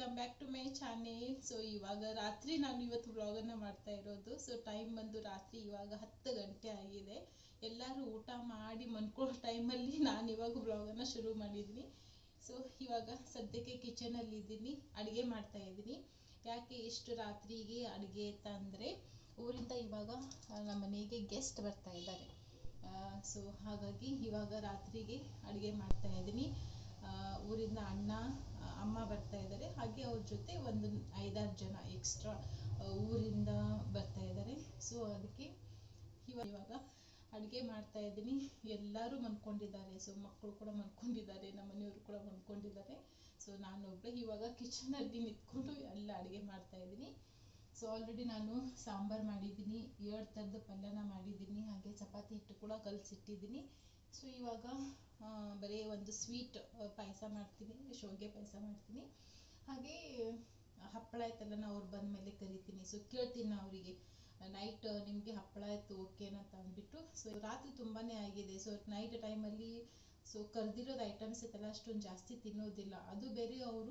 Welcome back to my channel. So ಇವಾಗ ರಾತ್ರಿ ನಾನು ಇವತ್ತು ವ್ಲಾಗನ್ನು ಮಾಡ್ತಾ ಇರೋದು. ಸೊ ಟೈಮ್ ಬಂದು ರಾತ್ರಿ ಇವಾಗ 10 ಗಂಟೆ ಆಗಿದೆ. ಎಲ್ಲರೂ ಊಟ ಮಾಡಿ ಮನ್ಕೊಳ್ಳೋ ಟೈಮಲ್ಲಿ ನಾನು ಇವಾಗ ವ್ಲಾಗನ್ನು ಶುರು ಮಾಡಿದ್ದೀನಿ. ಸೊ ಇವಾಗ ಸದ್ಯಕ್ಕೆ ಕಿಚನಲ್ಲಿ ಇದ್ದೀನಿ, ಅಡುಗೆ ಮಾಡ್ತಾ ಇದ್ದೀನಿ. ಯಾಕೆ ಇಷ್ಟು ರಾತ್ರಿಗೆ ಅಡುಗೆ ಅಂತ ಅಂದರೆ ಊರಿಂದ ಇವಾಗ ನಮ್ಮ ಮನೆಗೆ ಗೆಸ್ಟ್ ಬರ್ತಾ ಇದ್ದಾರೆ. ಸೊ ಹಾಗಾಗಿ ಇವಾಗ ರಾತ್ರಿಗೆ ಅಡುಗೆ ಮಾಡ್ತಾ ಇದ್ದೀನಿ. ಊರಿಂದ ಅಣ್ಣ ಅಮ್ಮ ಬರ್ತಾ ಇದ್ದಾರೆ, ಹಾಗೆ ಅವ್ರ ಜೊತೆ ಒಂದು 5-6 ಜನ ಎಕ್ಸ್ಟ್ರಾ ಊರಿಂದ ಬರ್ತಾ ಇದ್ದಾರೆ. ಸೊ ಅದಕ್ಕೆ ಇವಾಗ ಅಡುಗೆ ಮಾಡ್ತಾ ಇದ್ದೀನಿ. ಎಲ್ಲರೂ ಮನ್ಕೊಂಡಿದ್ದಾರೆ. ಸೊ ಮಕ್ಕಳು ಕೂಡ ಮನ್ಕೊಂಡಿದ್ದಾರೆ, ನಮ್ಮ ಮನೆಯವರು ಕೂಡ ಮನ್ಕೊಂಡಿದ್ದಾರೆ. ಸೊ ನಾನೊಬ್ಬಳೆ ಇವಾಗ ಕಿಚನಲ್ಲಿ ನಿಂತ್ಕೊಂಡು ಎಲ್ಲ ಅಡುಗೆ ಮಾಡ್ತಾ ಇದ್ದೀನಿ. ಸೊ ಆಲ್ರೆಡಿ ನಾನು ಸಾಂಬಾರು ಮಾಡಿದ್ದೀನಿ, 2 ಥರದ ಪಲ್ಯನ ಮಾಡಿದ್ದೀನಿ, ಹಾಗೆ ಚಪಾತಿ ಹಿಟ್ಟು ಕೂಡ ಕಲಸಿಟ್ಟಿದ್ದೀನಿ. ಸೊ ಇವಾಗ ಬರೀ ಒಂದು ಸ್ವೀಟ್ ಪಾಯಸ ಮಾಡ್ತೀನಿ, ಶಾವಿಗೆ ಪಾಯಸ ಮಾಡ್ತೀನಿ. ಹಾಗೆ ಹಪ್ಪಳ ಆಯ್ತಲ್ಲ, ನಾವು ಅವ್ರು ಬಂದ ಮೇಲೆ ಕರಿತೀನಿ. ಸೊ ಕೇಳ್ತೀನಿ ಅವರಿಗೆ, ನೈಟ್ ನಿಮಗೆ ಹಪ್ಪಳ ಆಯ್ತು ಓಕೆನಾ ಅಂತ ಅಂದ್ಬಿಟ್ಟು. ಸೊ ರಾತ್ರಿ ತುಂಬಾ ಆಗಿದೆ. ಸೊ ನೈಟ್ ಟೈಮಲ್ಲಿ ಸೊ ಕರ್ದಿರೋದು ಐಟಮ್ಸ್ ಐತಲ್ಲ ಅಷ್ಟೊಂದು ಜಾಸ್ತಿ ತಿನ್ನೋದಿಲ್ಲ. ಅದು ಬೇರೆ ಅವರು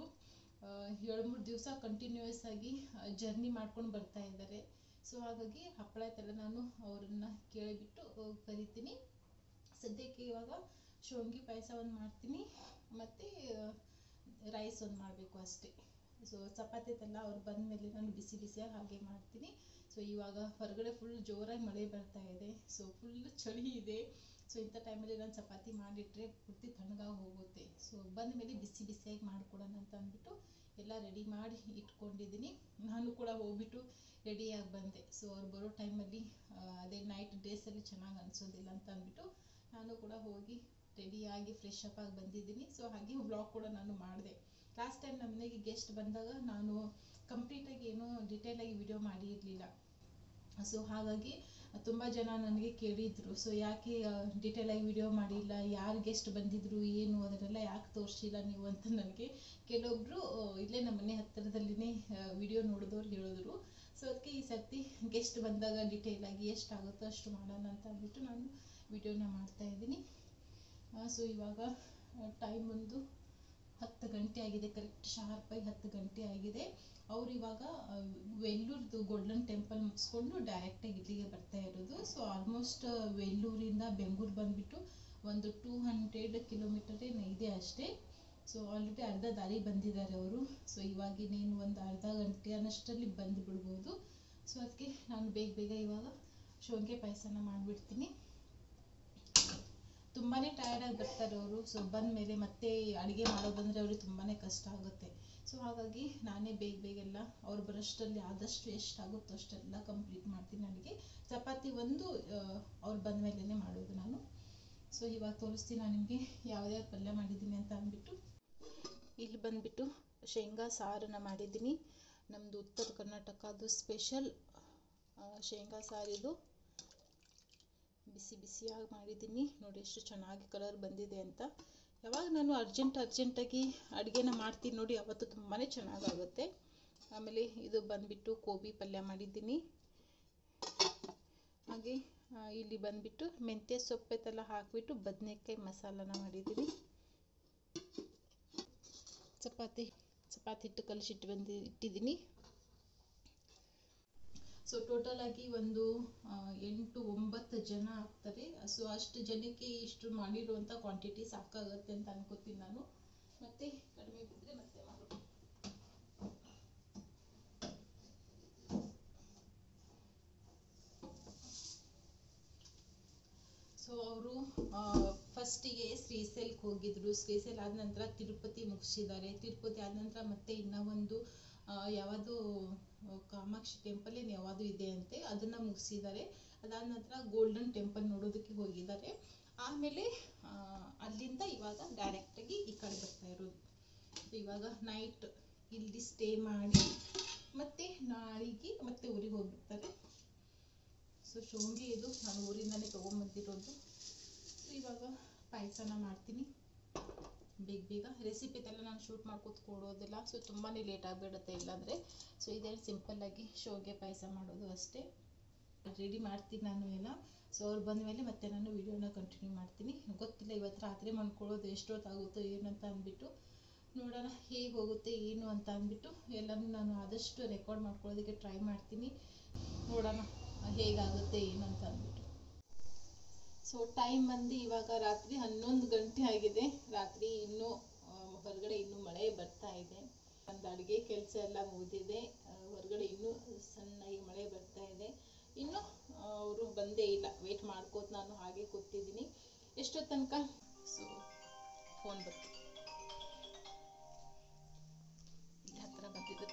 2-3 ದಿವಸ ಕಂಟಿನ್ಯೂಯಸ್ ಆಗಿ ಜರ್ನಿ ಮಾಡ್ಕೊಂಡು ಬರ್ತಾ ಇದ್ದಾರೆ. ಸೊ ಹಾಗಾಗಿ ಹಪ್ಪಳ ಆಯ್ತಲ್ಲ ನಾನು ಅವ್ರನ್ನ ಕೇಳಿಬಿಟ್ಟು ಕರಿತೀನಿ. ಸದ್ಯಕ್ಕೆ ಇವಾಗ ಶಾವಿಗೆ ಪಾಯಸ ಒಂದು ಮಾಡ್ತೀನಿ, ಮತ್ತು ರೈಸ್ ಒಂದು ಮಾಡಬೇಕು ಅಷ್ಟೇ. ಸೊ ಚಪಾತಿ ಐತಲ್ಲ ಅವ್ರು ಬಂದ ಮೇಲೆ ನಾನು ಬಿಸಿ ಬಿಸಿಯಾಗಿ ಹಾಗೆ ಮಾಡ್ತೀನಿ. ಸೊ ಇವಾಗ ಹೊರಗಡೆ ಫುಲ್ ಜೋರಾಗಿ ಮಳೆ ಬರ್ತಾ ಇದೆ. ಸೊ ಫುಲ್ ಚಳಿ ಇದೆ. ಸೊ ಇಂಥ ಟೈಮಲ್ಲಿ ನಾನು ಚಪಾತಿ ಮಾಡಿಟ್ರೆ ಪೂರ್ತಿ ತಣ್ಣಗಾಗಿ ಹೋಗುತ್ತೆ. ಸೊ ಬಂದ ಮೇಲೆ ಬಿಸಿ ಬಿಸಿಯಾಗಿ ಮಾಡಿಕೊಡೋಣ ಅಂತ ಅಂದ್ಬಿಟ್ಟು ಎಲ್ಲ ರೆಡಿ ಮಾಡಿ ಇಟ್ಕೊಂಡಿದ್ದೀನಿ. ನಾನು ಕೂಡ ಹೋಗ್ಬಿಟ್ಟು ರೆಡಿಯಾಗಿ ಬಂದೆ. ಸೊ ಅವ್ರು ಬರೋ ಟೈಮಲ್ಲಿ ಅದೇ ನೈಟ್ ಡ್ರೆಸ್ಸಲ್ಲಿ ಚೆನ್ನಾಗಿ ಅನಿಸೋದಿಲ್ಲ ಅಂತ ಅಂದ್ಬಿಟ್ಟು ನಾನು ಕೂಡ ಹೋಗಿ ರೆಡಿಯಾಗಿ ಫ್ರೆಶ್ ಅಪ್ ಆಗಿ ಬಂದಿದ್ದೀನಿ. ಸೊ ಹಾಗೆ ವ್ಲಾಗ್ ಕೂಡ ನಾನು ಮಾಡಿದೆ. ಲಾಸ್ಟ್ ಟೈಮ್ ನಮ್ಮ ಮನೆಗೆ ಗೆಸ್ಟ್ ಬಂದಾಗ ನಾನು ಕಂಪ್ಲೀಟಾಗಿ ಏನೋ ಡಿಟೇಲಾಗಿ ವಿಡಿಯೋ ಮಾಡಿರಲಿಲ್ಲ. ಸೊ ಹಾಗಾಗಿ ತುಂಬ ಜನ ನನಗೆ ಕೇಳಿದರು, ಸೊ ಯಾಕೆ ಡಿಟೇಲಾಗಿ ವಿಡಿಯೋ ಮಾಡಿಲ್ಲ, ಯಾರು ಗೆಸ್ಟ್ ಬಂದಿದ್ರು ಏನು ಅದನ್ನೆಲ್ಲ ಯಾಕೆ ತೋರಿಸಿಲ್ಲ ನೀವು ಅಂತ ನನಗೆ ಕೆಲವೊಬ್ಬರು ಇಲ್ಲೇ ನಮ್ಮ ಮನೆ ಹತ್ತಿರದಲ್ಲಿನೇ ವಿಡಿಯೋ ನೋಡಿದವ್ರು ಹೇಳಿದ್ರು. ಸೊ ಅದಕ್ಕೆ ಈ ಸರ್ತಿ ಗೆಸ್ಟ್ ಬಂದಾಗ ಡಿಟೇಲಾಗಿ ಎಷ್ಟಾಗುತ್ತೋ ಅಷ್ಟು ಮಾಡೋಣ ಅಂತ ಅಂದ್ಬಿಟ್ಟು ನಾನು ವಿಡಿಯೋನ ಮಾಡ್ತಾ ಇದ್ದೀನಿ. ಸೊ ಇವಾಗ ಟೈಮ್ ಒಂದು 10 ಗಂಟೆ ಆಗಿದೆ, ಕರೆಕ್ಟ್ ಶಾರ್ಪಾಗಿ 10 ಗಂಟೆ ಆಗಿದೆ. ಅವ್ರು ಇವಾಗ ವೆಲ್ಲೂರ್ದು ಗೋಲ್ಡನ್ ಟೆಂಪಲ್ ಮುಗಿಸ್ಕೊಂಡು ಡೈರೆಕ್ಟಾಗಿ ಇಲ್ಲಿಗೆ ಬರ್ತಾ ಇರೋದು. ಸೊ ಆಲ್ಮೋಸ್ಟ್ ವೆಲ್ಲೂರಿಂದ ಬೆಂಗಳೂರು ಬಂದುಬಿಟ್ಟು ಒಂದು 200 ಕಿಲೋಮೀಟರ್ ಇದೆ ಅಷ್ಟೇ. ಸೊ ಆಲ್ರೆಡಿ ಅರ್ಧ ದಾರಿ ಬಂದಿದ್ದಾರೆ ಅವರು. ಸೊ ಇವಾಗಿನೇನು ಒಂದು ಅರ್ಧ ಗಂಟೆ ಅನ್ನಷ್ಟರಲ್ಲಿ ಬಂದು ಬಿಡ್ಬೋದು. ಸೊ ಅದಕ್ಕೆ ನಾನು ಬೇಗ ಇವಾಗ ಶಾವಿಗೆ ಪಾಯಸನ ಮಾಡಿಬಿಡ್ತೀನಿ. ತುಂಬಾ ಟಯರ್ಡಾಗಿ ಬರ್ತಾರೆ ಅವರು. ಸೊ ಬಂದ ಮೇಲೆ ಮತ್ತೆ ಅಡುಗೆ ಮಾಡೋದಂದರೆ ಅವ್ರಿಗೆ ತುಂಬಾ ಕಷ್ಟ ಆಗುತ್ತೆ. ಸೊ ಹಾಗಾಗಿ ನಾನೇ ಬೇಗ ಎಲ್ಲ ಅವ್ರು ಬರೋಷ್ಟರಲ್ಲಿ ಆದಷ್ಟು ಎಷ್ಟಾಗುತ್ತೋ ಅಷ್ಟೆಲ್ಲ ಕಂಪ್ಲೀಟ್ ಮಾಡ್ತೀನಿ ಅಡುಗೆ. ಚಪಾತಿ ಒಂದು ಅವ್ರು ಬಂದ ಮೇಲೇ ಮಾಡೋದು ನಾನು. ಸೊ ಇವಾಗ ತೋರಿಸ್ತೀನಿ ನಾನು ನಿಮಗೆ ಯಾವ್ಯಾವ ಪಲ್ಯ ಮಾಡಿದ್ದೀನಿ ಅಂತ ಅಂದ್ಬಿಟ್ಟು. ಇಲ್ಲಿ ಬಂದುಬಿಟ್ಟು ಶೇಂಗಾ ಸಾರನ್ನು ಮಾಡಿದ್ದೀನಿ. ನಮ್ಮದು ಉತ್ತರ ಕರ್ನಾಟಕದ್ದು ಸ್ಪೆಷಲ್ ಶೇಂಗಾ ಸಾರಿದು ಬಿಸಿಯಾಗಿ ಮಾಡಿದ್ದೀನಿ. ನೋಡಿ ಎಷ್ಟು ಚೆನ್ನಾಗಿ ಕಲರ್ ಬಂದಿದೆ ಅಂತ. ಯಾವಾಗ ನಾನು ಅರ್ಜೆಂಟಾಗಿ ಅಡುಗೆನ ಮಾಡ್ತೀನಿ ನೋಡಿ, ಅವತ್ತು ತುಂಬಾ ಚೆನ್ನಾಗಾಗುತ್ತೆ. ಆಮೇಲೆ ಇದು ಬಂದುಬಿಟ್ಟು ಗೋಬಿ ಪಲ್ಯ ಮಾಡಿದ್ದೀನಿ. ಹಾಗೆ ಇಲ್ಲಿ ಬಂದುಬಿಟ್ಟು ಮೆಂತ್ಯ ಸೊಪ್ಪೆಲ್ಲ ಹಾಕಿಬಿಟ್ಟು ಬದನೆಕಾಯಿ ಮಸಾಲನ ಮಾಡಿದ್ದೀನಿ. ಚಪಾತಿ ಹಿಟ್ಟು ಕಲಸಿಟ್ಟು ಇಟ್ಟಿದ್ದೀನಿ. ಸೊ ಟೋಟಲ್ ಆಗಿ ಒಂದು 8-9 ಜನ ಆಗ್ತಾರೆ. ಸೊ ಅಷ್ಟು ಜನಕ್ಕೆ ಇಷ್ಟು ಮಾಡಿರುವಂಥ ಕ್ವಾಂಟಿಟಿ ಸಾಕಾಗುತ್ತೆ ಅಂತ ಅನ್ಕೋತೀನಿ ನಾನು. ಮತ್ತೆ ಕಡಿಮೆ ಬಿದ್ದರೆ ಮತ್ತೆ ಮಾಡೋದು. ಸೊ ಅವರು ಫಸ್ಟಿಗೆ ಶ್ರೀಶೈಲಕ್ಕೆ ಹೋಗಿದ್ರು. ಶ್ರೀಶೈಲ ಆದ ನಂತರ ತಿರುಪತಿ ಮುಗಿಸಿದ್ದಾರೆ. ತಿರುಪತಿ ಆದ ನಂತರ ಮತ್ತೆ ಇನ್ನೂ ಒಂದು ಯಾವುದು ಕಾಮಾಕ್ಷಿ ಟೆಂಪಲ್ ಏನು ಯಾವುದು ಇದೆ ಅಂತೆ, ಅದನ್ನು ಮುಗಿಸಿದ್ದಾರೆ. ಅದಾದ ನಂತರ ಗೋಲ್ಡನ್ ಟೆಂಪಲ್ ನೋಡೋದಕ್ಕೆ ಹೋಗಿದ್ದಾರೆ. ಆಮೇಲೆ ಅಲ್ಲಿಂದ ಇವಾಗ ಡೈರೆಕ್ಟಾಗಿ ಈ ಕಡೆ ಬರ್ತಾ ಇರೋದು. ಇವಾಗ ನೈಟ್ ಇಲ್ಲಿ ಸ್ಟೇ ಮಾಡಿ ಮತ್ತೆ ನಾಳೆಗೆ ಮತ್ತೆ ಊರಿಗೆ ಹೋಗ್ಬಿಡ್ತಾರೆ. ಸೊ ಶಾವಿಗೆ ಇದು ನಾನು ಊರಿಂದನೇ ತೊಗೊಂಬಂದಿರೋದು. ಸೊ ಇವಾಗ ಪಾಯಸನ ಮಾಡ್ತೀನಿ ಬೇಗ. ರೆಸಿಪಿ ಎಲ್ಲ ನಾನು ಶೂಟ್ ಮಾಡ್ಕೊತ ಕೊಡೋದಿಲ್ಲ. ಸೊ ತುಂಬಾ ಲೇಟ್ ಆಗಿಬಿಡುತ್ತೆ ಇಲ್ಲಾಂದರೆ. ಸೊ ಇದೇನು ಸಿಂಪಲ್ಲಾಗಿ ಶಾವಿಗೆ ಪಾಯಸ ಮಾಡೋದು ಅಷ್ಟೇ. ರೆಡಿ ಮಾಡ್ತೀನಿ ನಾನು ಎಲ್ಲ. ಸೊ ಅವ್ರು ಬಂದ ಮೇಲೆ ಮತ್ತೆ ನಾನು ವಿಡಿಯೋನ ಕಂಟಿನ್ಯೂ ಮಾಡ್ತೀನಿ. ಗೊತ್ತಿಲ್ಲ ಇವತ್ತು ರಾತ್ರಿ ಮಾಡ್ಕೊಳ್ಳೋದು ಎಷ್ಟೊತ್ತಾಗುತ್ತೋ ಏನಂತ ಅಂದ್ಬಿಟ್ಟು. ನೋಡೋಣ ಹೇಗೆ ಹೋಗುತ್ತೆ ಏನು ಅಂತ ಅಂದ್ಬಿಟ್ಟು ಎಲ್ಲನೂ ನಾನು ಆದಷ್ಟು ರೆಕಾರ್ಡ್ ಮಾಡ್ಕೊಳ್ಳೋದಕ್ಕೆ ಟ್ರೈ ಮಾಡ್ತೀನಿ. ನೋಡೋಣ ಹೇಗಾಗುತ್ತೆ ಏನು ಅಂತ ಅಂದ್ಬಿಟ್ಟು. ಸೊ ಟೈಮ್ ಬಂದು ಇವಾಗ ರಾತ್ರಿ 11 ಗಂಟೆ ಆಗಿದೆ. ರಾತ್ರಿ ಇನ್ನೂ ಹೊರಗಡೆ ಇನ್ನೂ ಮಳೆ ಬರ್ತಾ ಇದೆ. ಒಂದು ಅಡುಗೆ ಕೆಲಸ ಎಲ್ಲ ಮುಗಿದಿದೆ. ಹೊರಗಡೆ ಇನ್ನೂ ಸಣ್ಣಗೆ ಮಳೆ ಬರ್ತಾ ಇದೆ. ಇನ್ನು ಅವರು ಬಂದೇ ಇಲ್ಲ. ವೇಟ್ ಮಾಡ್ಕೋತ ನಾನು ಹಾಗೆ ಕೂತಿದ್ದೀನಿ. ಎಷ್ಟೋ ತನಕ ಸೊ ಫೋನ್ ಬರ್ತೀನಿ. ಹತ್ರ ಬಂದಿದ್ದೆ.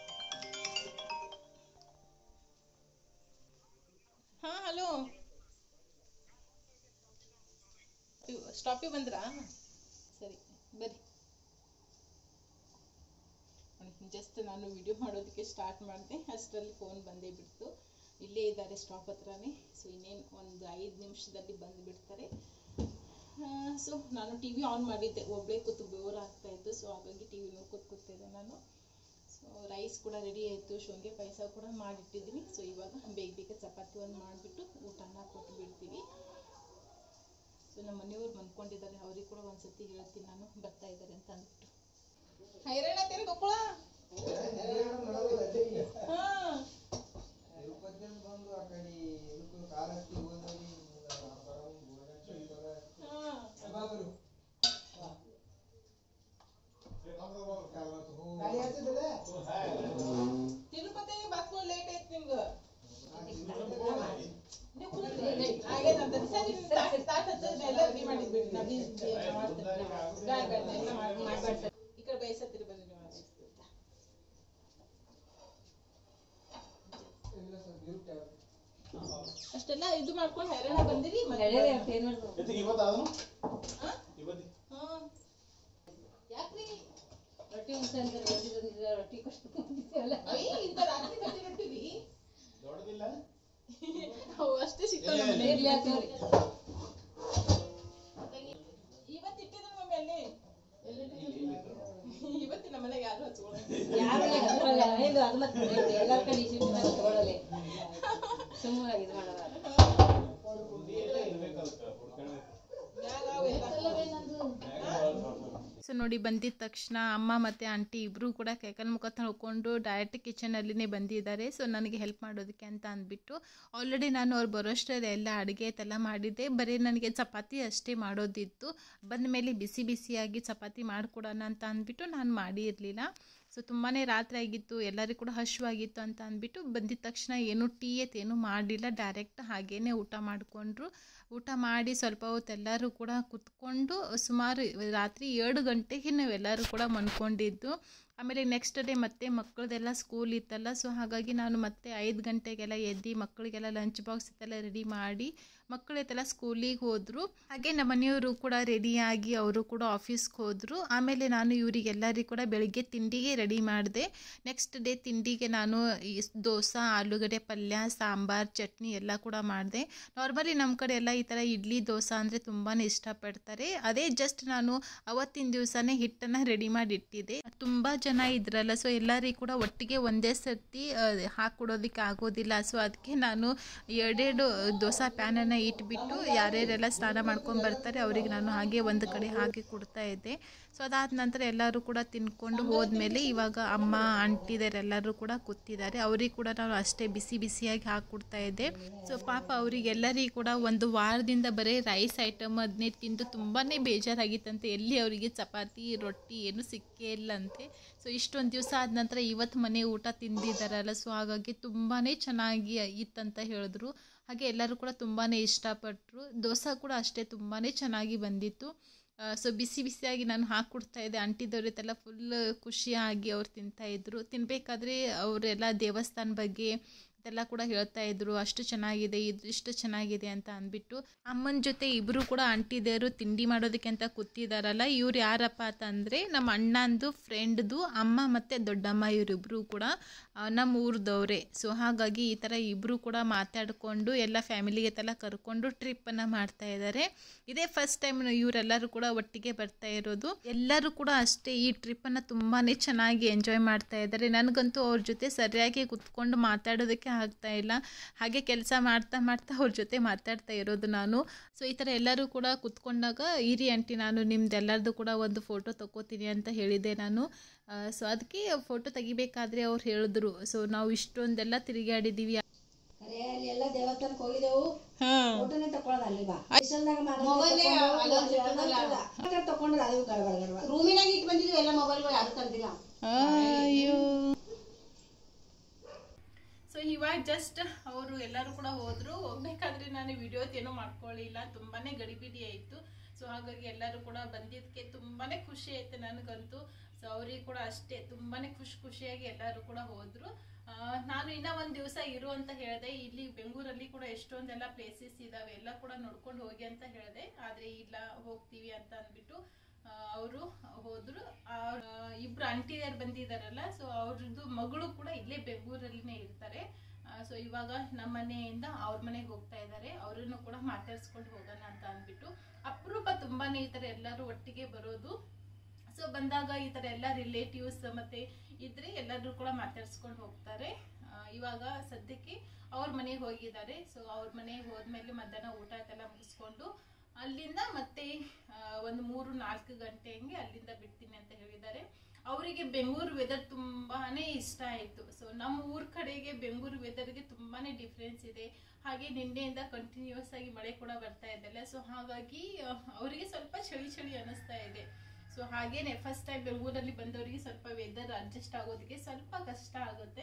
ಹಾ ಹಲೋ, ಸ್ಟಾಪಿಗೆ ಬಂದ್ರಾ? ಸರಿ ಬರ್ರಿ. ಜಸ್ಟ್ ನಾನು ವಿಡಿಯೋ ಮಾಡೋದಕ್ಕೆ ಸ್ಟಾರ್ಟ್ ಮಾಡಿದೆ, ಅಷ್ಟರಲ್ಲಿ ಫೋನ್ ಬಂದೇ ಬಿಡ್ತು. ಇಲ್ಲೇ ಇದ್ದಾರೆ ಸ್ಟಾಪ್ ಹತ್ರನೇ. ಸೊ ಇನ್ನೇನು ಒಂದು 5 ನಿಮಿಷದಲ್ಲಿ ಬಂದು ಬಿಡ್ತಾರೆ. ಸೊ ನಾನು ಟಿ ವಿ ಆನ್ ಮಾಡಿದ್ದೆ, ಒಬ್ಬಳೇ ಕೂತು ಬೋರ್ ಆಗ್ತಾ ಇತ್ತು. ಸೊ ಹಾಗಾಗಿ ಟಿ ವಿ ನೋಡ್ಕೊತ ಕೂತಿದ್ದೆ ನಾನು. ಸೊ ರೈಸ್ ಕೂಡ ರೆಡಿ ಆಯಿತು, ಶೇಂಗೆ ಪಾಯಸ ಕೂಡ ಮಾಡಿಟ್ಟಿದ್ದೀನಿ. ಸೊ ಇವಾಗ ಬೇಗ ಬೇಗ ಚಪಾತಿ ಒಂದು ಮಾಡಿಬಿಟ್ಟು ಊಟನ ಕೊಟ್ಟು ಬಿಡ್ತೀವಿ. ಸೊ ನಮ್ಮ ಮನೆಯವ್ರು ಬಂದ್ಕೊಂಡಿದ್ದಾರೆ, ಅವ್ರಿಗೆ ಕೂಡ ಒಂದ್ಸತಿ ಹೇಳ್ತೀನಿ ನಾನು ಬರ್ತಾ ಇದ್ದಾರೆ ಅಂತ ಅಂದ್ಬಿಟ್ಟು. ಹೈರಾಣತೇನು ಬಕ್ಕುಳ? ತಿರುಪತಿ ಬಸ್ ಲೇಟ್ ಐತಿ ನಿಮ್ಗೆ. ಈ ಕಡೆ ಬಯಸತ್ತಿರಿ ಬಂದ್ರಿ ನೀವು. ಅಷ್ಟೆಲ್ಲ ಇದು ಮಾಡ್ಕೊಂಡು ಹೈರಾಣ ಬಂದಿರಿ. ಯಾಕ್ರಿ ರೊಟ್ಟಿ ರೊಟ್ಟಿ ಇಂತ ರಾತ್ರಿ ಕಟ್ಟಿ ರೊಟ್ಟಿರಿ ಅವು ಅಷ್ಟೇ ಸಿಕ್ಕಲ್ಲ. ಇವತ್ತು ಇಟ್ಟಿದ್ರು ಮಮ್ಮಿ ಅಲ್ಲಿ. ಇವತ್ತಿನ ಮನೆಗೆ ಯಾರು ಹಚ್ಕೊಳ್ಳಲ್ಲ. ಸೊ ನೋಡಿ, ಬಂದಿದ ತಕ್ಷಣ ಅಮ್ಮ ಮತ್ತು ಆಂಟಿ ಇಬ್ಬರು ಕೂಡ ಕೈಕಾಲು ಮುಖ ತೊಳ್ಕೊಂಡು ಡೈರೆಕ್ಟ್ ಕಿಚನಲ್ಲಿನೇ ಬಂದಿದ್ದಾರೆ. ಸೊ ನನಗೆ ಹೆಲ್ಪ್ ಮಾಡೋದಕ್ಕೆ ಅಂತ ಅಂದ್ಬಿಟ್ಟು ಆಲ್ರೆಡಿ ನಾನು ಅವ್ರು ಬರೋಷ್ಟರಲ್ಲಿ ಎಲ್ಲ ಅಡುಗೆ ಎಲ್ಲ ಮಾಡಿದ್ದೆ. ಬರೀ ನನಗೆ ಚಪಾತಿ ಅಷ್ಟೇ ಮಾಡೋದಿತ್ತು. ಬಂದ ಮೇಲೆ ಬಿಸಿ ಬಿಸಿಯಾಗಿ ಚಪಾತಿ ಮಾಡಿಕೊಡೋಣ ಅಂತ ಅಂದ್ಬಿಟ್ಟು ನಾನು ಮಾಡಿರಲಿಲ್ಲ. ಸೊ ತುಂಬಾ ರಾತ್ರಿ ಆಗಿತ್ತು, ಎಲ್ಲರಿಗೂ ಕೂಡ ಹಸಿವಾಗಿತ್ತು ಅಂತ ಅಂದ್ಬಿಟ್ಟು ಬಂದಿದ ತಕ್ಷಣ ಏನು ಟೀ ಏನೂ ಮಾಡಲಿಲ್ಲ, ಡೈರೆಕ್ಟ್ ಹಾಗೇ ಊಟ ಮಾಡಿಕೊಂಡ್ರು. ಊಟ ಮಾಡಿ ಸ್ವಲ್ಪ ಹೊತ್ತು ಎಲ್ಲರೂ ಕೂಡ ಕುತ್ಕೊಂಡು ಸುಮಾರು ರಾತ್ರಿ 7 ಗಂಟೆಗೆ ನಾವೆಲ್ಲರೂ ಕೂಡ ಮನ್ಕೊಂಡಿದ್ದು. ಆಮೇಲೆ ನೆಕ್ಸ್ಟ್ ಡೇ ಮತ್ತೆ ಮಕ್ಕಳದೆಲ್ಲ ಸ್ಕೂಲ್ ಇತ್ತಲ್ಲ. ಸೊ ಹಾಗಾಗಿ ನಾನು ಮತ್ತೆ 5 ಗಂಟೆಗೆಲ್ಲ ಎದ್ದು ಮಕ್ಕಳಿಗೆಲ್ಲ ಲಂಚ್ ಬಾಕ್ಸ್ ಇತ್ತೆಲ್ಲ ರೆಡಿ ಮಾಡಿ ಮಕ್ಕಳೆಲ್ಲ ಸ್ಕೂಲಿಗೆ ಹೋದರು. ಹಾಗೆ ನಮ್ಮ ಮನೆಯವರು ಕೂಡ ರೆಡಿಯಾಗಿ ಅವರು ಕೂಡ ಆಫೀಸ್ಗೆ ಹೋದರು. ಆಮೇಲೆ ನಾನು ಇವರಿಗೆಲ್ಲರಿಗೂ ಕೂಡ ಬೆಳಗ್ಗೆ ತಿಂಡಿಗೆ ರೆಡಿ ಮಾಡಿದೆ. ನೆಕ್ಸ್ಟ್ ಡೇ ತಿಂಡಿಗೆ ನಾನು ದೋಸೆ, ಆಲೂಗಡ್ಡೆ ಪಲ್ಯ, ಸಾಂಬಾರು, ಚಟ್ನಿ ಎಲ್ಲ ಕೂಡ ಮಾಡಿದೆ. ನಾರ್ಮಲಿ ನಮ್ಮ ಕಡೆ ಎಲ್ಲ ಈ ಥರ ಇಡ್ಲಿ ದೋಸೆ ಅಂದರೆ ತುಂಬಾ ಇಷ್ಟಪಡ್ತಾರೆ. ಅದೇ ಜಸ್ಟ್ ನಾನು ಅವತ್ತಿನ ದಿವಸನೇ ಹಿಟ್ಟನ್ನು ರೆಡಿ ಮಾಡಿ ಇಟ್ಟಿದ್ದೆ. ತುಂಬ ಜನ ಇದ್ರಲ್ಲ, ಸೊ ಎಲ್ಲರಿಗೂ ಕೂಡ ಒಟ್ಟಿಗೆ ಒಂದೇ ಸರ್ತಿ ಹಾಕ್ಕೊಡೋದಕ್ಕೆ ಆಗೋದಿಲ್ಲ. ಸೊ ಅದಕ್ಕೆ ನಾನು 2 ದೋಸೆ ಪ್ಯಾನನ್ನು ಇಟ್ಬಿಟ್ಟು ಯಾರ್ಯಾರೆಲ್ಲ ಸ್ನಾನ ಮಾಡ್ಕೊಂಡು ಬರ್ತಾರೆ ಅವ್ರಿಗೆ ನಾನು ಹಾಗೆ ಒಂದು ಕಡೆ ಹಾಕಿ ಕೊಡ್ತಾ ಇದ್ದೆ. ಸೊ ಅದಾದ ನಂತರ ಎಲ್ಲರೂ ಕೂಡ ತಿನ್ಕೊಂಡು ಹೋದ್ಮೇಲೆ ಇವಾಗ ಅಮ್ಮ ಆಂಟಿದರೆಲ್ಲರೂ ಕೂಡ ಕೂತಿದ್ದಾರೆ. ಅವ್ರಿಗೆ ಕೂಡ ನಾನು ಅಷ್ಟೇ ಬಿಸಿ ಬಿಸಿಯಾಗಿ ಹಾಕ್ಕೊಡ್ತಾ ಇದ್ದೆ. ಸೊ ಪಾಪ ಅವರಿಗೆಲ್ಲರಿಗೂ ಕೂಡ ಒಂದು ವಾರದಿಂದ ಬರೀ ರೈಸ್ ಐಟಮ್ ಅದನ್ನೇ ತಿಂದು ತುಂಬಾ ಬೇಜಾರಾಗಿತ್ತಂತೆ. ಎಲ್ಲಿ ಅವರಿಗೆ ಚಪಾತಿ ರೊಟ್ಟಿ ಏನು ಸಿಕ್ಕೇ ಇಲ್ಲಂತೆ. ಸೊ ಇಷ್ಟೊಂದು ದಿವಸ ಆದ ನಂತರ ಇವತ್ತು ಮನೆ ಊಟ ತಿಂದಿದ್ದಾರಲ್ಲ, ಸೊ ಹಾಗಾಗಿ ತುಂಬಾ ಚೆನ್ನಾಗಿ ಇತ್ತಂತ ಹೇಳಿದ್ರು. ಹಾಗೆ ಎಲ್ಲರೂ ಕೂಡ ತುಂಬಾ ಇಷ್ಟಪಟ್ಟರು. ದೋಸೆ ಕೂಡ ಅಷ್ಟೇ ತುಂಬಾ ಚೆನ್ನಾಗಿ ಬಂದಿತ್ತು. ಸೊ ಬಿಸಿ ಬಿಸಿಯಾಗಿ ನಾನು ಹಾಕ್ಕೊಡ್ತಾ ಇದ್ದೆ. ಆಂಟಿದವ್ರಿಗೆಲ್ಲ ಫುಲ್ ಖುಷಿಯಾಗಿ ಅವ್ರು ತಿಂತಾಯಿದ್ರು. ತಿನ್ನಬೇಕಾದ್ರೆ ಅವರೆಲ್ಲ ದೇವಸ್ಥಾನ ಬಗ್ಗೆ ಇದೆಲ್ಲ ಕೂಡ ಹೇಳ್ತಾ ಇದ್ರು, ಅಷ್ಟು ಚೆನ್ನಾಗಿದೆ, ಇಷ್ಟು ಚೆನ್ನಾಗಿದೆ ಅಂತ ಅಂದ್ಬಿಟ್ಟು. ಅಮ್ಮನ ಜೊತೆ ಇಬ್ಬರು ಕೂಡ ಆಂಟಿದೇವರು ತಿಂಡಿ ಮಾಡೋದಕ್ಕೆ ಅಂತ ಕೂತಿದ್ದಾರಲ್ಲ, ಇವ್ರು ಯಾರಪ್ಪ ಅಂತಂದರೆ ನಮ್ಮ ಅಣ್ಣಂದು ಫ್ರೆಂಡ್ದು ಅಮ್ಮ ಮತ್ತು ದೊಡ್ಡಮ್ಮ. ಇವರಿಬ್ಬರು ಕೂಡ ನಮ್ಮ ಊರದವ್ರೆ. ಸೊ ಹಾಗಾಗಿ ಈ ಥರ ಇಬ್ಬರು ಕೂಡ ಮಾತಾಡಿಕೊಂಡು ಎಲ್ಲ ಫ್ಯಾಮಿಲಿಗೆ ಕರ್ಕೊಂಡು ಟ್ರಿಪ್ಪನ್ನು ಮಾಡ್ತಾ ಇದ್ದಾರೆ. ಇದೇ ಫಸ್ಟ್ ಟೈಮ್ ಇವರೆಲ್ಲರೂ ಕೂಡ ಒಟ್ಟಿಗೆ ಬರ್ತಾ ಇರೋದು. ಎಲ್ಲರೂ ಕೂಡ ಅಷ್ಟೇ ಈ ಟ್ರಿಪ್ಪನ್ನು ತುಂಬಾ ಚೆನ್ನಾಗಿ ಎಂಜಾಯ್ ಮಾಡ್ತಾ ಇದ್ದಾರೆ. ನನಗಂತೂ ಅವ್ರ ಜೊತೆ ಸರಿಯಾಗಿ ಕುತ್ಕೊಂಡು ಮಾತಾಡೋದಕ್ಕೆ ಆಗ್ತಾ ಇಲ್ಲ. ಹಾಗೆ ಕೆಲಸ ಮಾಡ್ತಾ ಮಾಡ್ತಾ ಅವ್ರ ಜೊತೆ ಮಾತಾಡ್ತಾ ಇರೋದು ನಾನು. ಸೊ ಈ ಥರ ಎಲ್ಲರೂ ಕೂಡ ಕೂತ್ಕೊಂಡಾಗ ಇರಿ ಆಂಟಿ ನಾನು ನಿಮ್ದು ಎಲ್ಲರದ್ದು ಕೂಡ ಒಂದು ಫೋಟೋ ತೊಗೋತೀನಿ ಅಂತ ಹೇಳಿದ್ದೆ ನಾನು. ಸೊ ಅದಕ್ಕೆ ಫೋಟೋ ತೆಗಿಬೇಕಾದ್ರೆ ಅವ್ರು ಹೇಳಿದ್ರು, ಸೊ ನಾವು ಇಷ್ಟೊಂದೆಲ್ಲ ತಿರುಗಾಡಿದ್ದೀವಿ. ಎಲ್ಲ ದೇವಸ್ಥಾನಕ್ಕೆ ಹೋಗಿದ್ದೆವು, ಫೋಟೋನೇ ತಕೊಳ್ಳೋದಲ್ಲಿ ಬಾ ತಕೊಂಡ್ರೆ ಅದು ರೂಮಿನಾಗ ಇಟ್ಟು ಬಂದಿದ್ವಿ ಎಲ್ಲ ಮೊಬೈಲ್ಗಳು ಯಾರು ತಂದಿಲ್ಲ. ಅಯ್ಯೋ. ಸೊ ಇವಾಗ ಜಸ್ಟ್ ಅವರು ಎಲ್ಲರೂ ಕೂಡ ಹೋದ್ರು. ಹೋಗ್ಬೇಕಾದ್ರೆ ನಾನು ವಿಡಿಯೋಸ್ ಏನೂ ಮಾಡ್ಕೊಳ್ಳಿಲ್ಲ, ತುಂಬಾನೇ ಗಡಿಬಿಡಿ ಆಯಿತು. ಸೊ ಹಾಗಾಗಿ ಎಲ್ಲರೂ ಕೂಡ ಬಂದಿದ್ದಕ್ಕೆ ತುಂಬಾನೇ ಖುಷಿ ಆಯ್ತು ನನಗಂತೂ. ಸೊ ಅವ್ರಿಗೆ ಕೂಡ ಅಷ್ಟೇ ತುಂಬಾನೇ ಖುಷಿಯಾಗಿ ಎಲ್ಲರೂ ಕೂಡ ಹೋದ್ರು. ನಾನು ಇನ್ನೂ ಒಂದು ದಿವಸ ಇರು ಅಂತ ಹೇಳಿದೆ. ಇಲ್ಲಿ ಬೆಂಗಳೂರಲ್ಲಿ ಕೂಡ ಎಷ್ಟೊಂದೆಲ್ಲ ಪ್ಲೇಸಸ್ ಇದಾವೆ, ಎಲ್ಲ ಕೂಡ ನೋಡ್ಕೊಂಡು ಹೋಗಿ ಅಂತ ಹೇಳಿದೆ. ಆದರೆ ಇಲ್ಲ ಹೋಗ್ತೀವಿ ಅಂತ ಅಂದ್ಬಿಟ್ಟು ಅವರು ಹೋದ್ರು. ಇಬ್ರು ಆಂಟಿಯರು ಬಂದಿದ್ದಾರಲ್ಲ, ಸೊ ಅವ್ರದ್ದು ಮಗಳು ಕೂಡ ಇಲ್ಲೇ ಬೆಂಗಳೂರಲ್ಲಿನೇ ಇರ್ತಾರೆ. ಸೊ ಇವಾಗ ನಮ್ಮ ಮನೆಯಿಂದ ಅವ್ರ ಮನೆಗೆ ಹೋಗ್ತಾ ಇದ್ದಾರೆ. ಅವರನ್ನು ಕೂಡ ಮಾತಾಡ್ಸ್ಕೊಂಡು ಹೋಗೋಣ ಅಂತ ಅಂದ್ಬಿಟ್ಟು. ಅಪರೂಪ ತುಂಬಾನೇ ಈ ಥರ ಎಲ್ಲರೂ ಒಟ್ಟಿಗೆ ಬರೋದು. ಸೊ ಬಂದಾಗ ಈ ಥರ ಎಲ್ಲ ರಿಲೇಟಿವ್ಸ್ ಮತ್ತೆ ಇದ್ರೆ ಎಲ್ಲರೂ ಕೂಡ ಮಾತಾಡ್ಸ್ಕೊಂಡು ಹೋಗ್ತಾರೆ. ಇವಾಗ ಸದ್ಯಕ್ಕೆ ಅವ್ರ ಮನೆಗೆ ಹೋಗಿದ್ದಾರೆ. ಸೊ ಅವ್ರ ಮನೆಗೆ ಹೋದ್ಮೇಲೆ ಮಧ್ಯಾಹ್ನ ಊಟ ಎಲ್ಲ ಮುಗಿಸ್ಕೊಂಡು ಅಲ್ಲಿಂದ ಮತ್ತೆ ಒಂದು 3-4 ಗಂಟೆ ಹಂಗೆ ಅಲ್ಲಿಂದ ಬಿಡ್ತೀನಿ ಅಂತ ಹೇಳಿದ್ದಾರೆ. ಅವರಿಗೆ ಬೆಂಗಳೂರು ವೆದರ್ ತುಂಬಾನೇ ಇಷ್ಟ ಆಯಿತು. ಸೊ ನಮ್ಮ ಊರ ಕಡೆಗೆ ಬೆಂಗಳೂರು ವೆದರ್ಗೆ ತುಂಬಾನೇ ಡಿಫ್ರೆನ್ಸ್ ಇದೆ. ಹಾಗೆ ನಿನ್ನೆಯಿಂದ ಕಂಟಿನ್ಯೂಸ್ ಆಗಿ ಮಳೆ ಕೂಡ ಬರ್ತಾ ಇದೆಯಲ್ಲ, ಸೊ ಹಾಗಾಗಿ ಅವರಿಗೆ ಸ್ವಲ್ಪ ಚಳಿ ಅನ್ನಿಸ್ತಾ ಇದೆ. ಸೊ ಹಾಗೇನೆ ಫಸ್ಟ್ ಟೈಮ್ ಬೆಂಗಳೂರಲ್ಲಿ ಬಂದವರಿಗೆ ಸ್ವಲ್ಪ ವೆದರ್ ಅಡ್ಜಸ್ಟ್ ಆಗೋದಕ್ಕೆ ಸ್ವಲ್ಪ ಕಷ್ಟ ಆಗುತ್ತೆ.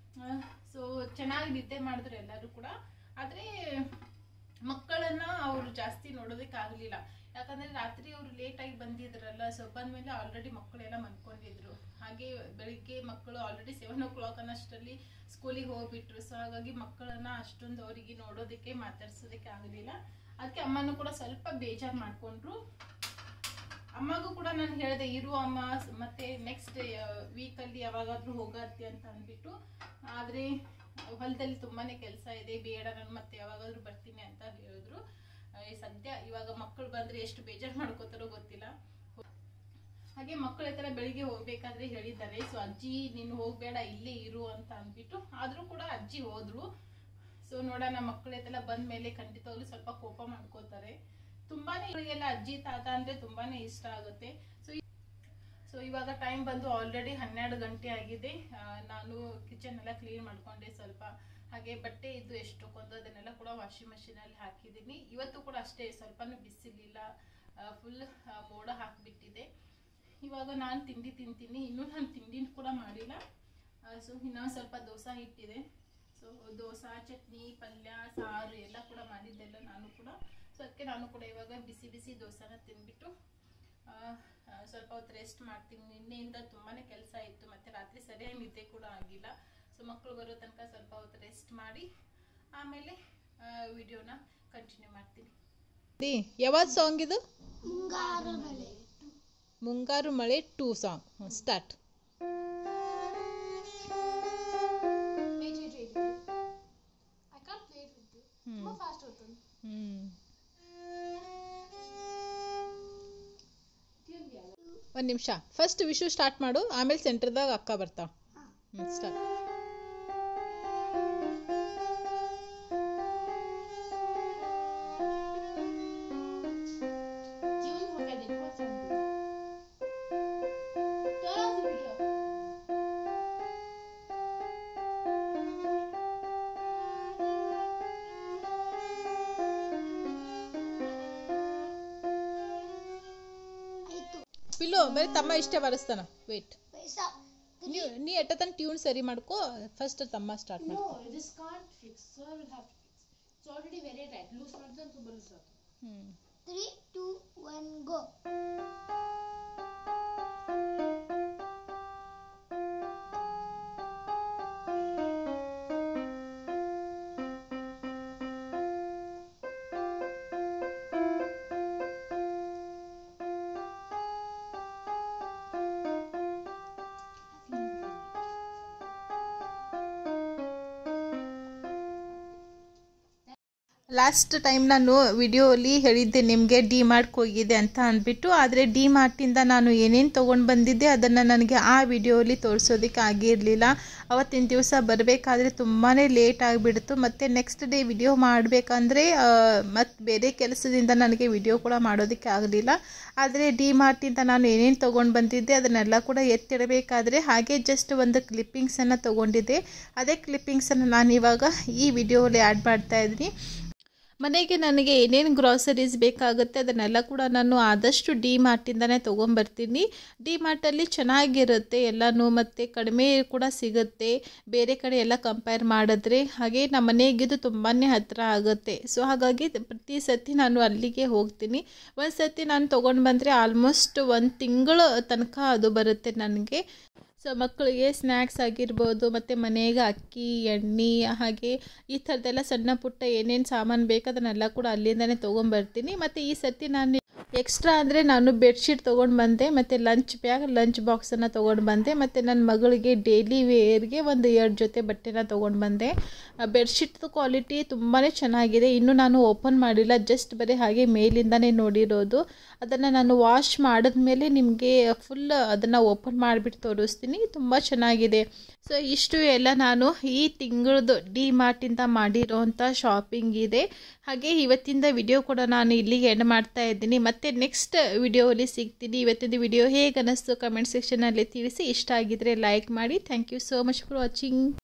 ಸೊ ಚೆನ್ನಾಗಿ ನಿದ್ದೆ ಮಾಡಿದ್ರು ಎಲ್ಲರೂ ಕೂಡ. ಆದರೆ ಮಕ್ಕಳನ್ನ ಅವರು ಜಾಸ್ತಿ ನೋಡೋದಕ್ಕಾಗಲಿಲ್ಲ, ಯಾಕಂದ್ರೆ ರಾತ್ರಿ ಅವರು ಲೇಟಾಗಿ ಬಂದಿದ್ರಲ್ಲ. ಸೊ ಬಂದ್ಮೇಲೆ ಆಲ್ರೆಡಿ ಮಕ್ಕಳೆಲ್ಲ ಮನ್ಕೊಂಡಿದ್ರು. ಹಾಗೆ ಬೆಳಿಗ್ಗೆ ಮಕ್ಕಳು ಆಲ್ರೆಡಿ 7 o'clock ಅನ್ನಷ್ಟರಲ್ಲಿ ಸ್ಕೂಲಿಗೆ ಹೋಗ್ಬಿಟ್ರು. ಸೊ ಹಾಗಾಗಿ ಮಕ್ಕಳನ್ನ ಅಷ್ಟೊಂದು ಅವರಿಗೆ ನೋಡೋದಕ್ಕೆ ಮಾತಾಡ್ಸೋದಕ್ಕೆ ಆಗಲಿಲ್ಲ. ಅದಕ್ಕೆ ಅಮ್ಮನೂ ಕೂಡ ಸ್ವಲ್ಪ ಬೇಜಾರು ಮಾಡ್ಕೊಂಡ್ರು. ಅಮ್ಮಗೂ ಕೂಡ ನಾನು ಹೇಳಿದೆ ಇರು ಅಮ್ಮ, ಮತ್ತೆ ನೆಕ್ಸ್ಟ್ ವೀಕಲ್ಲಿ ಯಾವಾಗಾದ್ರೂ ಹೋಗತ್ತಿ ಅಂತ ಅಂದ್ಬಿಟ್ಟು. ಆದರೆ ಹೊಲದಲ್ಲಿ ತುಂಬಾನೇ ಕೆಲಸ ಇದೆ, ಬೇಡ ನಾನು ಮತ್ತೆ ಯಾವಾಗಾದ್ರೂ ಬರ್ತೀನಿ ಅಂತ ಹೇಳಿದ್ರು. ಸದ್ಯ ಇವಾಗ ಮಕ್ಕಳು ಬಂದ್ರೆ ಎಷ್ಟು ಬೇಜಾರು ಮಾಡ್ಕೋತಾರೋ ಗೊತ್ತಿಲ್ಲ. ಹಾಗೆ ಮಕ್ಕಳ ಹತ್ರ ಬೆಳಿಗ್ಗೆ ಹೋಗ್ಬೇಕಾದ್ರೆ ಹೇಳಿದ್ದಾರೆ, ಸೊ ಅಜ್ಜಿ ನೀನು ಹೋಗ್ಬೇಡ ಇಲ್ಲೇ ಇರು ಅಂತ ಅಂದ್ಬಿಟ್ಟು. ಆದ್ರೂ ಕೂಡ ಅಜ್ಜಿ ಹೋದ್ರು. ಸೊ ನೋಡೋಣ, ಮಕ್ಕಳ ಹತ್ರ ಬಂದ ಮೇಲೆ ಖಂಡಿತವಾಗ್ಲೂ ಸ್ವಲ್ಪ ಕೋಪ ಮಾಡ್ಕೋತಾರೆ. ತುಂಬಾನೇ ಇವರಿಗೆಲ್ಲ ಅಜ್ಜಿ ತಾತ ಅಂದ್ರೆ ತುಂಬಾನೇ ಇಷ್ಟ ಆಗುತ್ತೆ. ಸೊ ಇವಾಗ ಟೈಮ್ ಬಂದು ಆಲ್ರೆಡಿ 12 ಗಂಟೆ ಆಗಿದೆ. ನಾನು ಕಿಚನ್ ಎಲ್ಲ ಕ್ಲೀನ್ ಮಾಡ್ಕೊಂಡೆ ಸ್ವಲ್ಪ. ಹಾಗೆ ಬಟ್ಟೆ ಇದ್ದು ಎಷ್ಟೊಂದು ಅದನ್ನೆಲ್ಲ ಕೂಡ ವಾಷಿಂಗ್ ಮಷೀನ್ ಅಲ್ಲಿ ಹಾಕಿದ್ದೀನಿ. ಇವತ್ತು ಕೂಡ ಅಷ್ಟೇ, ಸ್ವಲ್ಪನೂ ಬಿಸಿಲಿಲ್ಲ, ಫುಲ್ ಮೋಡ ಹಾಕ್ಬಿಟ್ಟಿದೆ. ಇವಾಗ ನಾನು ತಿಂಡಿ ತಿಂತೀನಿ. ಇನ್ನೂ ನಾನು ತಿಂಡಿನ ಕೂಡ ಮಾಡಿಲ್ಲ. ಸೊ ಇನ್ನೊಂದು ಸ್ವಲ್ಪ ದೋಸೆ ಹಿಟ್ಟಿದೆ. ಸೊ ದೋಸೆ, ಚಟ್ನಿ, ಪಲ್ಯ, ಸಾರು ಎಲ್ಲ ಕೂಡ ಮಾಡಿದ್ದೆಲ್ಲ ನಾನು ಕೂಡ. ಸೊ ಅದಕ್ಕೆ ನಾನು ಕೂಡ ಇವಾಗ ಬಿಸಿ ದೋಸೆನ ತಿಂದ್ಬಿಟ್ಟು ಸ್ವಲ್ಪ ಹೊತ್ತು ರೆಸ್ಟ್ ಮಾಡ್ತೀನಿ. ನಿನ್ನೆಯಿಂದ ತುಂಬಾನೇ ಕೆಲಸ ಇತ್ತು, ಮತ್ತೆ ರಾತ್ರಿ ಸರಿಯಾಗಿ ನಿದ್ದೆ ಕೂಡ ಆಗಿಲ್ಲ. ಸೊ ಮಕ್ಕಳು ಬರೋ ತನಕ ಸ್ವಲ್ಪ ಹೊತ್ತು ರೆಸ್ಟ್ ಮಾಡಿ ಆಮೇಲೆ ವಿಡಿಯೋನ ಕಂಟಿನ್ಯೂ ಮಾಡ್ತೀನಿ. ಯಾವ್ದು ಸಾಂಗ್ ಇದು? ಮುಂಗಾರು ಮಳೆ 2 ಸಾಂಗ್ ಸ್ಟಾರ್ಟ್. ಒಂದು ನಿಮಿಷ, ಫಸ್ಟ್ ವಿಶು ಸ್ಟಾರ್ಟ್ ಮಾಡು, ಆಮೇಲೆ ಸೆಂಟರ್ದಾಗ ಅಕ್ಕ ಬರ್ತಾವ. ಸ್ಟಾರ್ಟ್. ಪಿಲ್ಲು ಬೇರೆ ತಮ್ಮ ಇಷ್ಟೇ ಬರೆಸ್ತಾನ. ವೇಟ್, ನೀ ಎಟ್ಟತನ ಟ್ಯೂನ್ ಸರಿ ಮಾಡ್ಕೋ. ಫಸ್ಟ್ ತಮ್ಮ ಸ್ಟಾರ್ಟ್ ಮಾಡ್ಕೋ. 3, 2, 1 ಗೋ. ಲಾಸ್ಟ್ ಟೈಮ್ ನಾನು ವಿಡಿಯೋಲಿ ಹೇಳಿದ್ದೆ ನಿಮಗೆ ಡಿ ಮಾರ್ಟ್ಗೆ ಹೋಗಿದ್ದೆ ಅಂತ ಅಂದ್ಬಿಟ್ಟು, ಆದರೆ ಡಿ ಮಾರ್ಟಿಂದ ನಾನು ಏನೇನು ತೊಗೊಂಡು ಬಂದಿದ್ದೆ ಅದನ್ನು ನನಗೆ ಆ ವಿಡಿಯೋಲಿ ತೋರಿಸೋದಕ್ಕೆ ಆಗಿರಲಿಲ್ಲ. ಅವತ್ತಿನ ದಿವಸ ಬರಬೇಕಾದ್ರೆ ತುಂಬಾ ಲೇಟ್ ಆಗಿಬಿಡ್ತು. ಮತ್ತು ನೆಕ್ಸ್ಟ್ ಡೇ ವಿಡಿಯೋ ಮಾಡಬೇಕಂದ್ರೆ ಮತ್ತು ಬೇರೆ ಕೆಲಸದಿಂದ ನನಗೆ ವಿಡಿಯೋ ಕೂಡ ಮಾಡೋದಕ್ಕೆ ಆಗಲಿಲ್ಲ. ಆದರೆ ಡಿ ಮಾರ್ಟಿಂದ ನಾನು ಏನೇನು ತೊಗೊಂಡು ಬಂದಿದ್ದೆ ಅದನ್ನೆಲ್ಲ ಕೂಡ ಎತ್ತಿಡಬೇಕಾದ್ರೆ ಹಾಗೆ ಜಸ್ಟ್ ಒಂದು ಕ್ಲಿಪ್ಪಿಂಗ್ಸನ್ನು ತೊಗೊಂಡಿದ್ದೆ. ಅದೇ ಕ್ಲಿಪ್ಪಿಂಗ್ಸನ್ನು ನಾನು ಇವಾಗ ಈ ವಿಡಿಯೋಲಿ ಆ್ಯಡ್ ಮಾಡ್ತಾಯಿದ್ದೀನಿ. ಮನೆಗೆ ನನಗೆ ಏನೇನು ಗ್ರಾಸರೀಸ್ ಬೇಕಾಗುತ್ತೆ ಅದನ್ನೆಲ್ಲ ಕೂಡ ನಾನು ಆದಷ್ಟು ಡಿ ಮಾರ್ಟಿಂದನೇ ತೊಗೊಂಬರ್ತೀನಿ. ಡಿ ಮಾರ್ಟಲ್ಲಿ ಚೆನ್ನಾಗಿರುತ್ತೆ ಎಲ್ಲನೂ, ಮತ್ತು ಕಡಿಮೆ ಕೂಡ ಸಿಗುತ್ತೆ ಬೇರೆ ಕಡೆ ಎಲ್ಲ ಕಂಪೇರ್ ಮಾಡಿದ್ರೆ. ಹಾಗೆ ನಮ್ಮ ಮನೆಗಿದು ತುಂಬಾ ಹತ್ತಿರ ಆಗುತ್ತೆ. ಸೊ ಹಾಗಾಗಿ ಪ್ರತಿ ಸತಿ ನಾನು ಅಲ್ಲಿಗೆ ಹೋಗ್ತೀನಿ. ಒಂದು ಸತಿ ನಾನು ತೊಗೊಂಡು ಬಂದರೆ ಆಲ್ಮೋಸ್ಟ್ 1 ತಿಂಗಳ ತನಕ ಅದು ಬರುತ್ತೆ ನನಗೆ. ಸೊ ಮಕ್ಕಳಿಗೆ ಸ್ನ್ಯಾಕ್ಸ್ ಆಗಿರ್ಬೋದು, ಮತ್ತು ಮನೆಗೆ ಅಕ್ಕಿ, ಎಣ್ಣೆ, ಹಾಗೆ ಈ ಥರದ್ದೆಲ್ಲ ಸಣ್ಣ ಪುಟ್ಟ ಏನೇನು ಸಾಮಾನು ಬೇಕು ಅದನ್ನೆಲ್ಲ ಕೂಡ ಅಲ್ಲಿಂದನೇ ತೊಗೊಂಬರ್ತೀನಿ. ಮತ್ತು ಈ ಸತಿ ನಾನು ಎಕ್ಸ್ಟ್ರಾ ಅಂದರೆ ನಾನು ಬೆಡ್ಶೀಟ್ ತೊಗೊಂಡು ಬಂದೆ, ಮತ್ತು ಲಂಚ್ ಬಾಕ್ಸನ್ನು ತೊಗೊಂಡು ಬಂದೆ, ಮತ್ತು ನನ್ನ ಮಗಳಿಗೆ ಡೈಲಿ ವೇರ್ಗೆ ಒಂದು 2 ಜೊತೆ ಬಟ್ಟೆನ ತೊಗೊಂಡು ಬಂದೆ. ಬೆಡ್ಶೀಟ್ದು ಕ್ವಾಲಿಟಿ ತುಂಬಾ ಚೆನ್ನಾಗಿದೆ. ಇನ್ನೂ ನಾನು ಓಪನ್ ಮಾಡಿಲ್ಲ, ಜಸ್ಟ್ ಬರೀ ಹಾಗೆ ಮೇಲಿಂದನೇ ನೋಡಿರೋದು. ಅದನ್ನು ನಾನು ವಾಶ್ ಮಾಡಿದ್ಮೇಲೆ ನಿಮಗೆ ಫುಲ್ ಅದನ್ನು ಓಪನ್ ಮಾಡಿಬಿಟ್ಟು ತೋರಿಸ್ತೀನಿ. ತುಂಬ ಚೆನ್ನಾಗಿದೆ. ಸೊ ಇಷ್ಟು ಎಲ್ಲ ನಾನು ಈ ತಿಂಗಳದ್ದು ಡಿ ಮಾರ್ಟಿಂದ ಮಾಡಿರೋವಂಥ ಶಾಪಿಂಗ್ ಇದೆ. ಹಾಗೆ ಇವತ್ತಿಂದ ವಿಡಿಯೋ ಕೂಡ ನಾನು ಇಲ್ಲಿಗೆ ಎಂಡ್ ಮಾಡ್ತಾ ಇದ್ದೀನಿ. ಮತ್ತು ನೆಕ್ಸ್ಟ್ ವಿಡಿಯೋಲಿ ಸಿಗ್ತೀನಿ. ಇವತ್ತಿನ ವಿಡಿಯೋ ಹೇಗೆ ಅನ್ನಿಸ್ತು ಕಮೆಂಟ್ ಸೆಕ್ಷನಲ್ಲಿ ತಿಳಿಸಿ. ಇಷ್ಟ ಆಗಿದ್ರೆ ಲೈಕ್ ಮಾಡಿ. Thank you so much for watching.